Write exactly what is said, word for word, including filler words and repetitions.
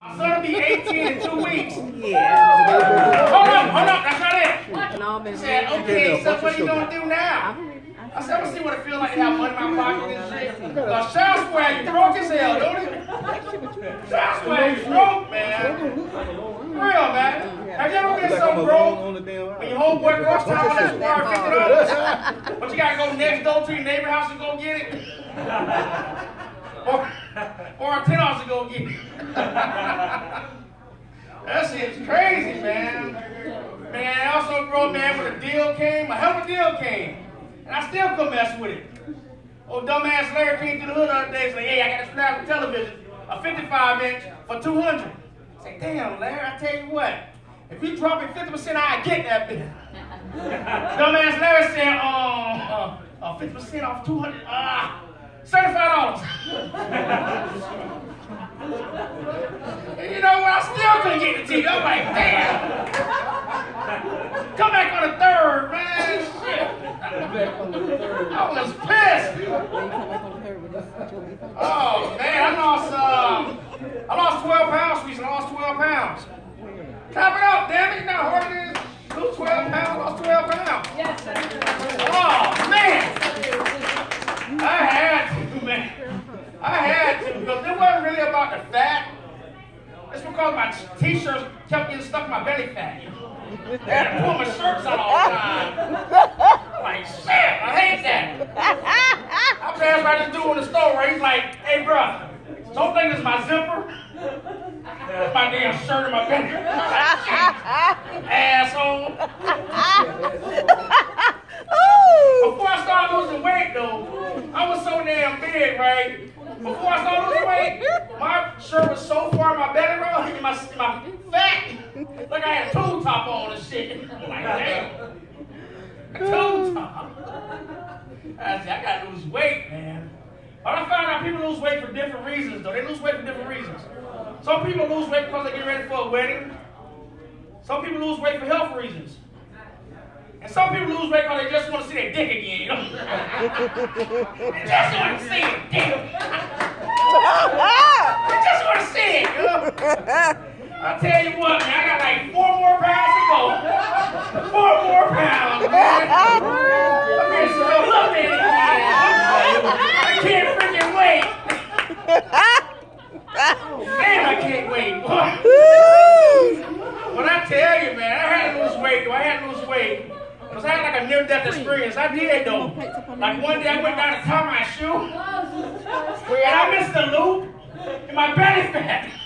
I'm gonna be eighteen in two weeks. Yeah. Hold up, hold up, that's not it. No, He said, okay, so what are you gonna do now? I said, I'm gonna see what it feels like to have money in my pocket and shit. Now, Child Square, you broke as hell, don't you? Child Square, you broke, man. For real, man. Have you ever been so broke when your homeboy cross town on that bar fifty dollars? But you gotta go next door to your neighbor house and go get it? Or, or a ten dollars to go get it. That shit's crazy, man. Man, I also broke, man, when a deal came, a hell of a deal came. And I still couldn't mess with it. Old dumbass Larry came to the hood the other day and said, hey, I got this plasma television, a fifty-five inch for two hundred dollars. I said, damn, Larry, I tell you what, if you drop it fifty percent, I get that bitch. Dumbass Larry said, um, uh, uh, fifty percent off two hundred dollars, ah, seventy-five dollars. And you know what, I still couldn't get the T V. I'm like, damn. Come back on the third, man, shit. I was pissed. Oh man, I lost um, I lost twelve pounds recently. I lost twelve pounds. Clap it up, damn it! You know how hard it is? Lose twelve pounds, lost twelve pounds. Yes, sir. Oh man, I had to, man. I had to because it wasn't really about the fat. It's because my t-shirts kept getting stuck in my belly fat. I had to pull my shirts out all the time. Like, shit, I hate that. I passed by this dude in the store where he's like, hey, bro, don't think it's my zipper. It's my damn shirt in my belly. Asshole. Before I started losing weight, though, I was so damn big, right? Before I started losing weight, my shirt was so far in my belly, bro, and my, my fat, like I had a tube top on and shit. I'm like, damn. A tube top. I said, I gotta lose weight, man. But I found out people lose weight for different reasons, though. They lose weight for different reasons. Some people lose weight because they get ready for a wedding. Some people lose weight for health reasons. And some people lose weight because they just want to see their dick again, you know? They just want to see it, dick. They just want to see it, you know? I'll tell you what, man, I got like four more pounds to go. Four more pounds, man. I'm getting so look at it again. I can't freaking wait. Man, I can't wait, boy. When I tell you, man, I had to lose weight, though. I had to lose weight. Because I had like a near-death experience. I did, though. Like one day I went down to tie my shoe. And I missed the loop in my belly fat.